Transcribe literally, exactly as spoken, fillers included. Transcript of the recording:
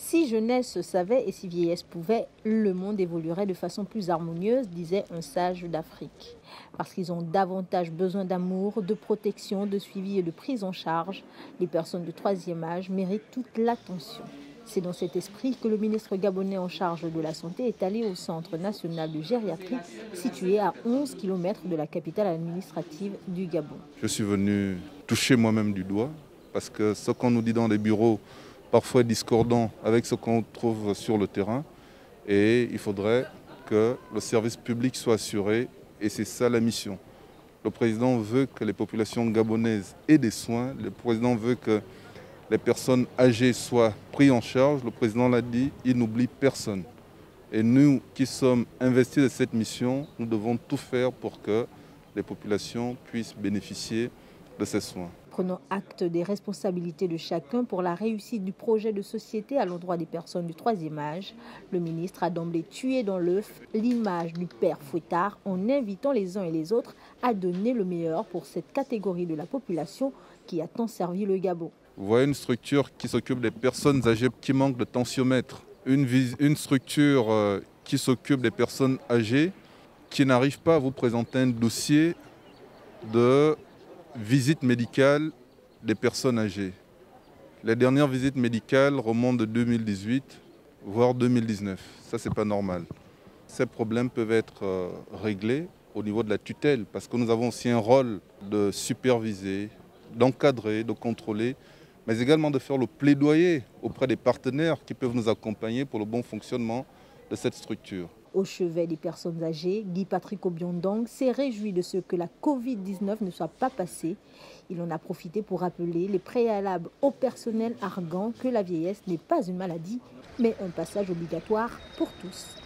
Si jeunesse savait et si vieillesse pouvait, le monde évoluerait de façon plus harmonieuse, disait un sage d'Afrique. Parce qu'ils ont davantage besoin d'amour, de protection, de suivi et de prise en charge, les personnes de troisième âge méritent toute l'attention. C'est dans cet esprit que le ministre gabonais en charge de la santé est allé au Centre national de gériatrie, situé à onze kilomètres de la capitale administrative du Gabon. Je suis venu toucher moi-même du doigt, parce que ce qu'on nous dit dans les bureaux, parfois discordant avec ce qu'on trouve sur le terrain. Et il faudrait que le service public soit assuré, et c'est ça la mission. Le président veut que les populations gabonaises aient des soins, le président veut que les personnes âgées soient prises en charge. Le président l'a dit, il n'oublie personne. Et nous qui sommes investis de cette mission, nous devons tout faire pour que les populations puissent bénéficier de ces soins. Prenant acte des responsabilités de chacun pour la réussite du projet de société à l'endroit des personnes du troisième âge, le ministre a d'emblée tué dans l'œuf l'image du père fouettard en invitant les uns et les autres à donner le meilleur pour cette catégorie de la population qui a tant servi le Gabon. Vous voyez une structure qui s'occupe des personnes âgées qui manquent de tensiomètre, une, une structure euh, qui s'occupe des personnes âgées qui n'arrive pas à vous présenter un dossier de visite médicale des personnes âgées. Les dernières visites médicales remontent de deux mille dix-huit, voire deux mille dix-neuf. Ça, c'est pas normal. Ces problèmes peuvent être euh, réglés au niveau de la tutelle, parce que nous avons aussi un rôle de superviser, d'encadrer, de contrôler, mais également de faire le plaidoyer auprès des partenaires qui peuvent nous accompagner pour le bon fonctionnement de cette structure. Au chevet des personnes âgées, Guy Patrick Obiondong s'est réjoui de ce que la covid dix-neuf ne soit pas passée. Il en a profité pour rappeler les préalables au personnel arguant que la vieillesse n'est pas une maladie, mais un passage obligatoire pour tous.